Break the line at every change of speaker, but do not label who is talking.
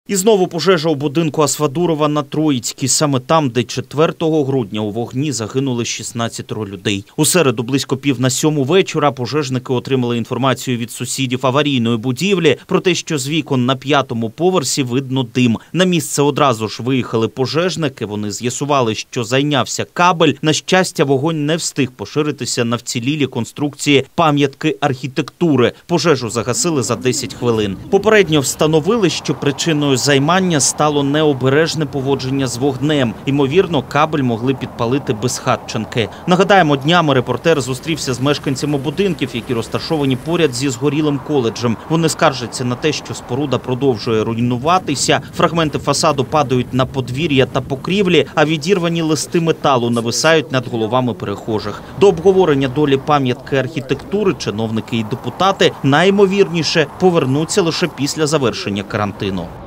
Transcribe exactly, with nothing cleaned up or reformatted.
І знову пожежа у будинку Асвадурова на Троїцькій, саме там, де четвертого грудня у вогні загинули шістнадцять людей. У середу близько пів на сьому вечора пожежники отримали інформацію від сусідів аварійної будівлі про те, що з вікон на п'ятому поверсі видно дим. На місце одразу ж виїхали пожежники, вони з'ясували, що зайнявся кабель. На щастя, вогонь не встиг поширитися на вцілілі конструкції пам'ятки архітектури. Пожежу загасили за десять хвилин. Попередньо встановили, що причиною займання стало необережне поводження з вогнем. Ймовірно, кабель могли підпалити безхатченки. Нагадаємо, днями репортер зустрівся з мешканцями будинків, які розташовані поряд зі згорілим коледжем. Вони скаржаться на те, що споруда продовжує руйнуватися, фрагменти фасаду падають на подвір'я та покрівлі, а відірвані листи металу нависають над головами перехожих. До обговорення долі пам'ятки архітектури чиновники і депутати найімовірніше повернуться лише після завершення карантину.